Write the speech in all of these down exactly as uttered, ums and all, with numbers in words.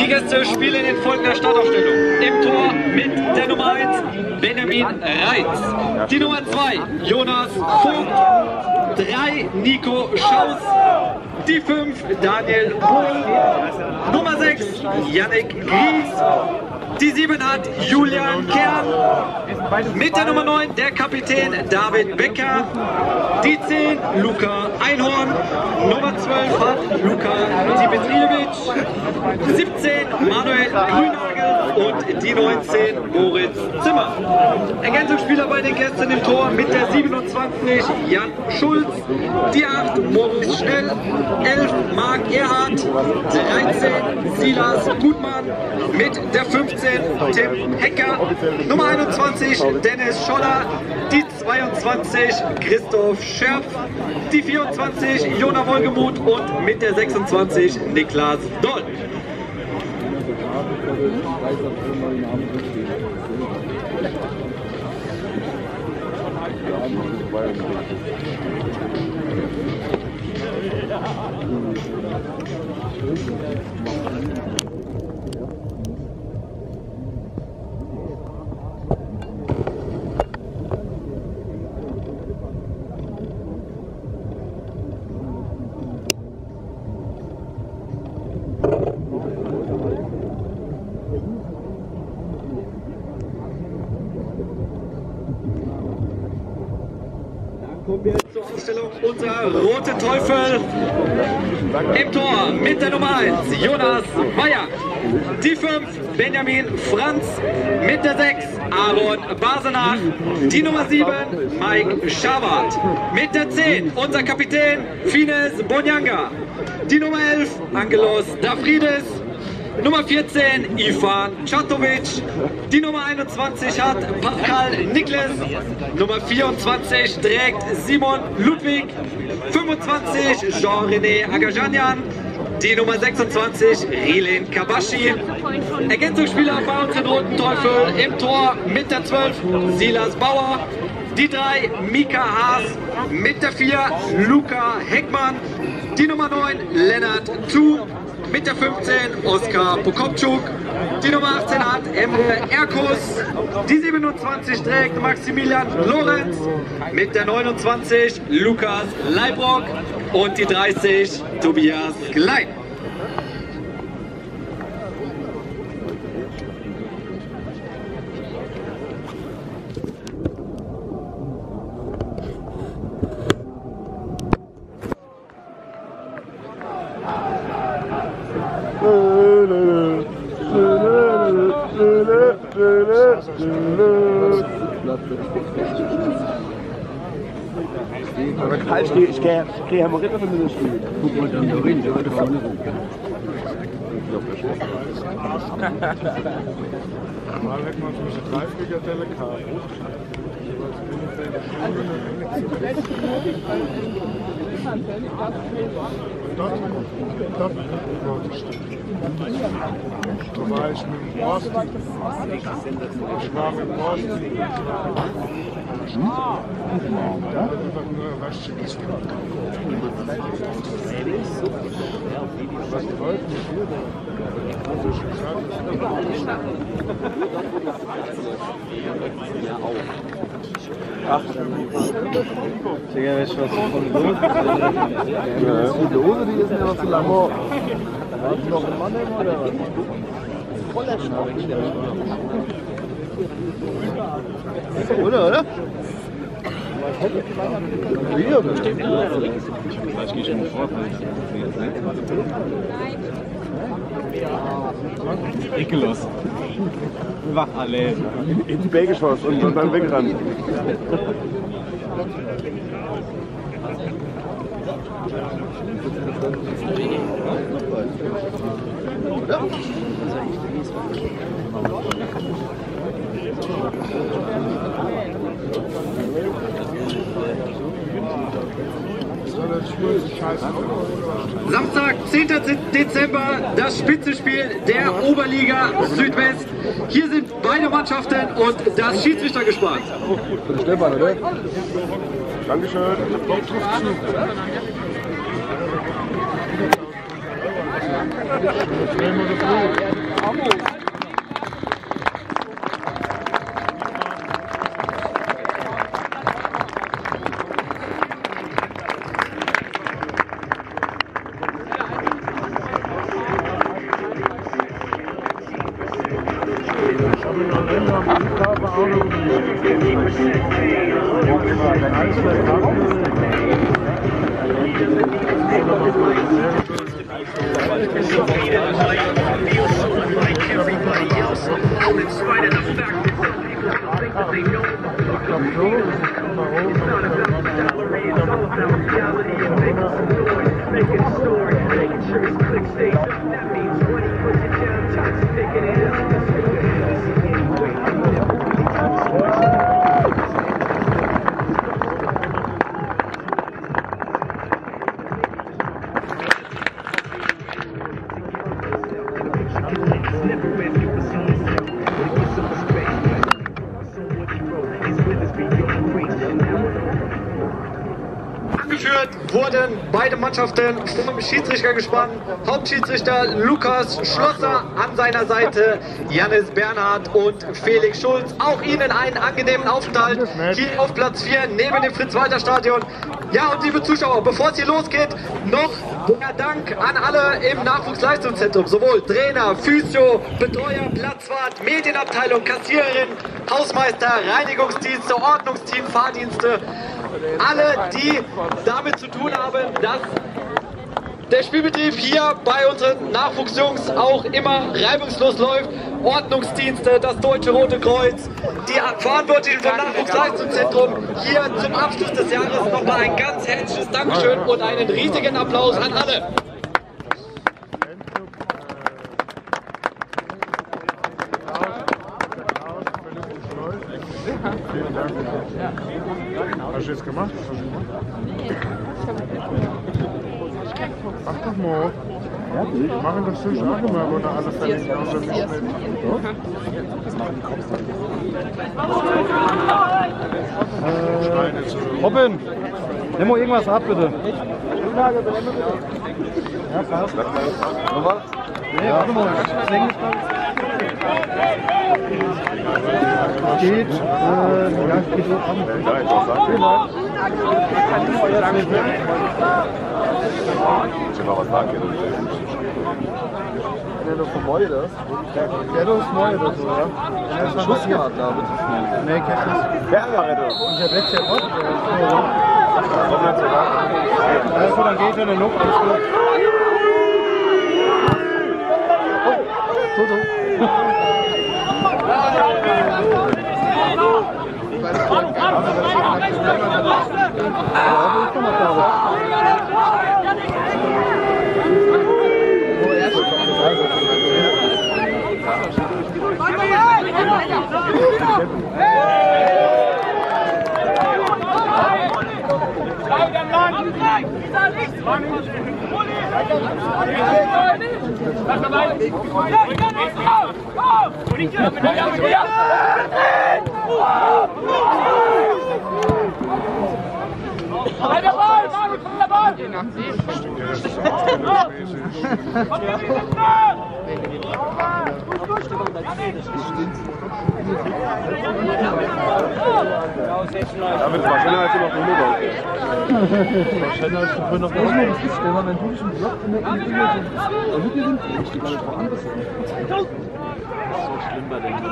Gäste spielen in folgender Startaufstellung. Im Tor mit der Nummer eins Benjamin Reitz. Die Nummer zwei Jonas Vogt. drei Nico Schaus. Die fünf Daniel Bohl. Nummer sechs Yannick Gries. Die sieben hat Julian Kern. Mit der Nummer neun der Kapitän David Becker. Die zehn Luca Einhorn. Nummer zwölf hat Luca Dimitrijevic. siebzehn Manuel Grünagel und die neunzehn Moritz Zimmer. Ergänzungsspieler bei den Gästen im Tor mit der siebenundzwanzig Jan Schulz. Die acht Moritz Schnell. elf Marc Erhardt. dreizehn Silas Gutmann. Mit der fünfzehn Tim Hecker. Nummer einundzwanzig Dennis Scholler. Die zweiundzwanzig Christoph Scherf. Die vierundzwanzig Jona Wohlgemuth und mit der sechsundzwanzig Niklas Doll. Kommen wir jetzt zur Aufstellung unserer Rote Teufel. Im Tor mit der Nummer eins Jonas Meyer. Die fünf Benjamin Franz. Mit der sechs Aaron Basenach. Die Nummer sieben Mike Schabert. Mit der zehn unser Kapitän Fines Bonjanga. Die Nummer elf Angelos Dafrides. Nummer vierzehn Ivan Čatovic. Die Nummer einundzwanzig hat Pascal Niklas. Nummer vierundzwanzig trägt Simon Ludwig. fünfundzwanzig Jean-René Agajanian. Die Nummer sechsundzwanzig Rilin Kabashi. Ergänzungsspieler bei uns in Roten Teufel im Tor mit der zwölf Silas Bauer. Die drei Mika Haas. Mit der vier Luca Heckmann. Die Nummer neun Lennart Thu. Mit der fünfzehn Oskar Pokopczuk. Die Nummer achtzehn hat Emre Erkus. Die siebenundzwanzig trägt Maximilian Lorenz. Mit der neunundzwanzig Lukas Leibrock. Und die dreißig Tobias Klein. Maar het huis is kreeg helemaal ritme van de stuur. Hoe wordt dan doorheen? Zo wordt de gewoon Maar leg maar voor zijn drijfweg uit elkaar. Dat, dat grote stuk. Maar is met Boston. Ik war mit Boston. Ja, dat is ook een restje gesproken. Was die wollten, ist hier da. Ach, sicher ist was von der Dose. Die Dose, die ist ja noch zu lang. Hast du noch einen Mann nehmen oder was? Voller Schnapp. Oder, oder? Wieder bestimmt. Vielleicht gehe ich schon vor. Ekellos. Wach alle. In die Bäge geschossen und, und dann weggerannt. Oder? Samstag, zehnter Dezember, das Spitzenspiel der Oberliga Südwest. Hier sind beide Mannschaften und das Schiedsrichtergespann. Für den Stefan, oder? Dankeschön. Wurden beide Mannschaften vom Schiedsrichter gespannt. Hauptschiedsrichter Lukas Schlosser, an seiner Seite Jannis Bernhard und Felix Schulz. Auch ihnen einen angenehmen Aufenthalt hier auf Platz vier neben dem Fritz-Walter-Stadion. Ja, und liebe Zuschauer, bevor es hier losgeht, noch der Dank an alle im Nachwuchsleistungszentrum, sowohl Trainer, Physio, Betreuer, Platzwart, Medienabteilung, Kassiererin, Hausmeister, Reinigungsdienste, Ordnungsteam, Fahrdienste. Alle, die damit zu tun haben, dass der Spielbetrieb hier bei unseren Nachwuchsjungs auch immer reibungslos läuft. Ordnungsdienste, das Deutsche Rote Kreuz, die Verantwortlichen vom Nachwuchsleistungszentrum. Hier zum Abschluss des Jahres nochmal ein ganz herzliches Dankeschön und einen riesigen Applaus an alle. Vielen Dank. Hast du jetzt gemacht? Mach doch mal. Machen das sonst auch immer, wo noch alle fertig sind. Äh, Robin, nimm mal irgendwas ab, bitte. Ja, passt. Noch was? Nee, warte mal. Geht, äh, ja, geht so ab. Vielen Dank. Der ist von Moide. Der ist Moide, so, ja. Der ist Schussradler, bitte. Nee, kennt nicht. Bergerrettung. Und der Bett der Bot, der ist nur, oder? Also, dann geht er in den Luft, alles gut. Oh, so, so. Damit war schneller als immer Bruno drauf. Schneller als du noch das ist, wenn man einen typischen Block in der Mitte sind. Und Mitte sind die gar nicht woanders. So schlimm bei den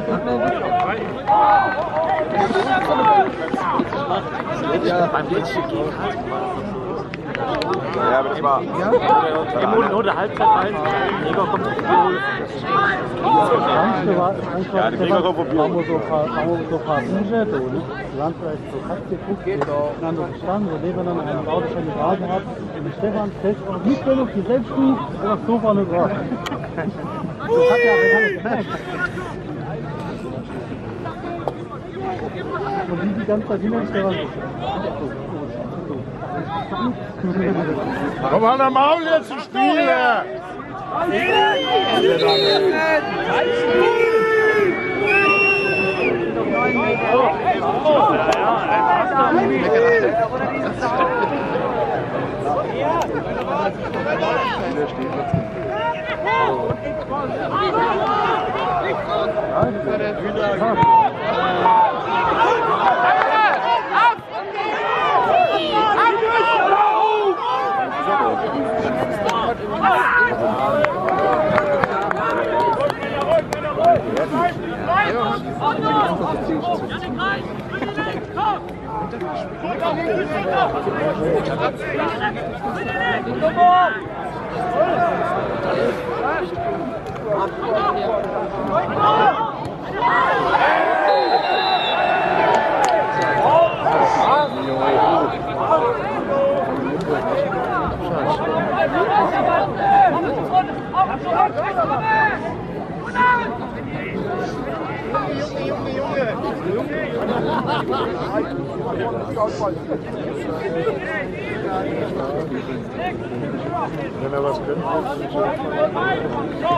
ja, beim Blitzschiff ja, aber das war. Ja? Im Mund oder Halbzeit eins. Jäger kommt auf die Hole. Ja, die Jäger kommt auf die Hole. So ein paar Umsätze, oder? Wir haben vielleicht so fast geguckt, miteinander gestanden, so Leber dann einen Auto schon getragen hat. Und Stefan fest auf die Stellung, die selbst nicht, und das Sofa nicht drauf. Das hat ja alles gemerkt. Und die die ganze Zeit hinter Stefan. Komm an der Maul jetzt zu spielen! Ja, ja, Wenn er was könnte.